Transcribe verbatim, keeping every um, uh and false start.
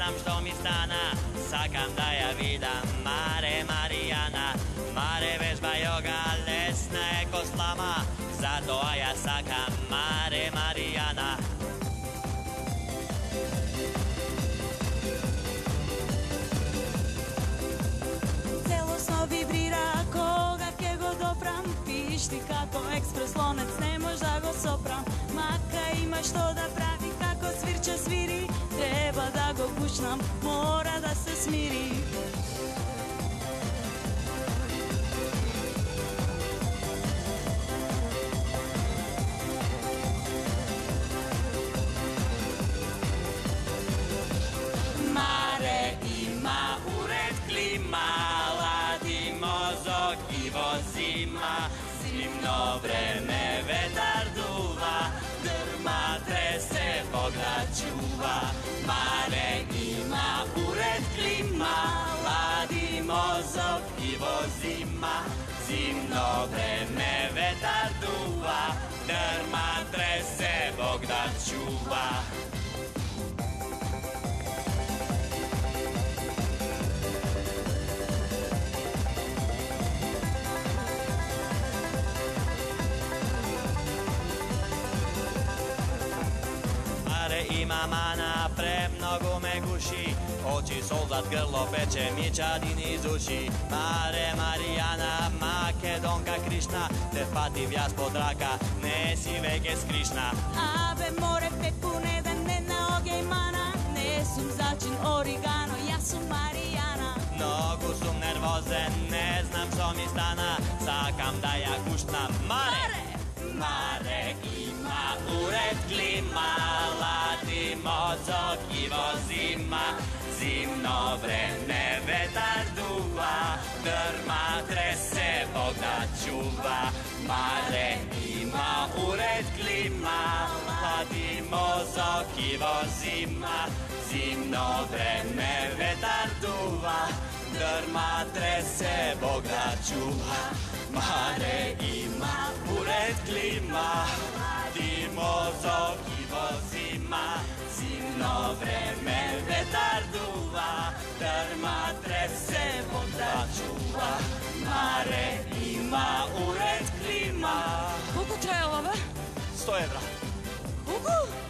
znam što mi stana, sakam da ja vidam Mare Marijana. Mare vežba joga, lesna je ko slama, zato a ja sakam Mare Marijana. Celosno vibrira koga ke god opram, pišti kako ekspres lonec, ne mož da go sopram. Maka ima što da pravi, kako svirče sviri, treba da go kućnam, mora da se smiri. Mare ima ured klima, ladi mozog i vozima, zimno vreme vetar duva, drma trese, Boga čuva. Mare ima ured klima, ladi mozog i vozima, zimno vreme vetar duva, drma trese, Boga čuva. Ima mana, premnogo me guši, oči solzat, grlo peče, mičadin iz uši. Mare Marijana, Makedonka Krišna, te pati vjas pod raka, ne si veke skrišna. Ave more peku ne da ne na ogej mana, ne sum začin origano, ja sum Marijana. Mnogo sum nervoze, ne znam što mi stana, sakam da ja kuštna. Mare! Mare ima ured klima, ladi mozog i vozima, zimno vreme vetar duva, drma trese, Boga čuva. Mare ima ured klima, ladi mozog i vozima, zimno vreme vetar duva, drma trese, Boga čuva. Mare ima ured klima, ladi mozog i vozima, zimno vreme vetar duva, drma trese, Boga čuva. Mare ima ured klima. Koliko traje ova? Sto evra. Koliko?